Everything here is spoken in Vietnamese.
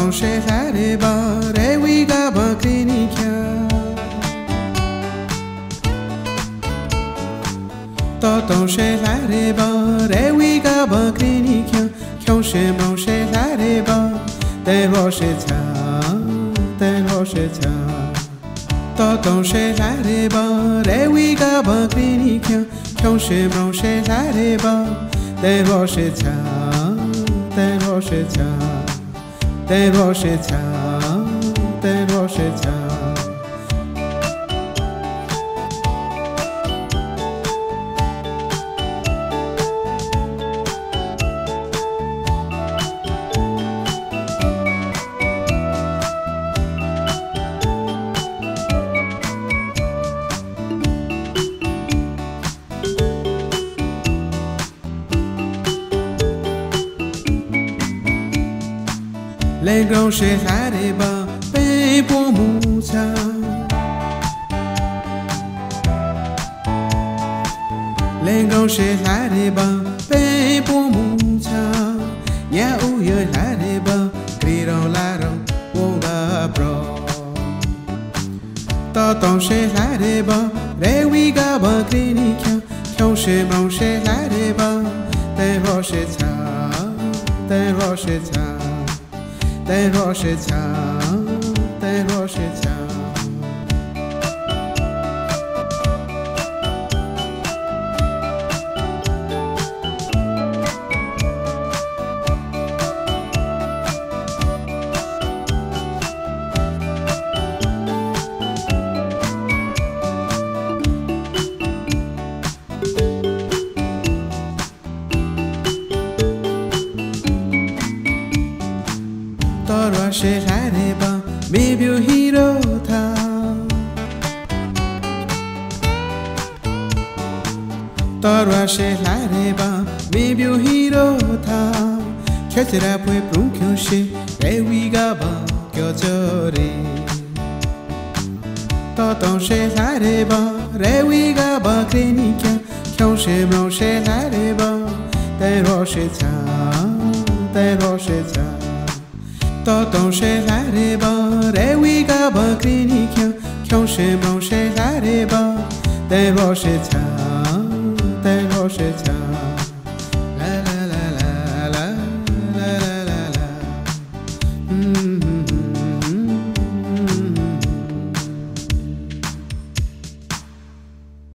Totong she hare ba re we ga ba krini kya Totong she hare ba re we ga ba krini kya Kyong she mong she hare ba Ten ro she cha Ten ro she cha Totong she hare ba re we ga ba krini kya Kyong she mong she hare ba Ten ro she cha Ten ro she cha Ten ro she cha Ten ro she cha Lên gông she hare ba pe po mu cha Lên gông she hare ba pe po mu cha Nhà u ye hare ba kri ro la ro wo ga bro Ta tong she hare ba re we ga ba kri ni kya Kyong she mong she hare ba Ten ro she cha Ten ro she cha Ten ro she cha Ten ro she cha Toro she hare ba maybe you hero tha Toro she hare ba maybe you hero tha Khetira pwe prung kyo she re we ga ba kyo chore Totong she hare ba re we ga ba kreni kya Kyong she mong she hare ba Ten ro she cha Ten ro she cha Totong she hare ba re we ga ba krini kya Kyong she mong she hare ba Ten ro she cha Ten ro she cha